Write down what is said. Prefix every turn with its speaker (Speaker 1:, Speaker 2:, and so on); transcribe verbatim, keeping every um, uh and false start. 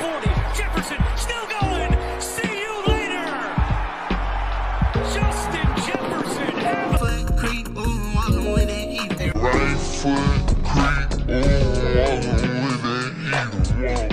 Speaker 1: forty. Jefferson still going. See you later. Justin Jefferson.
Speaker 2: Foot creep, ooh, walking with that heat.
Speaker 3: Right foot creep, ooh, walking with that heat.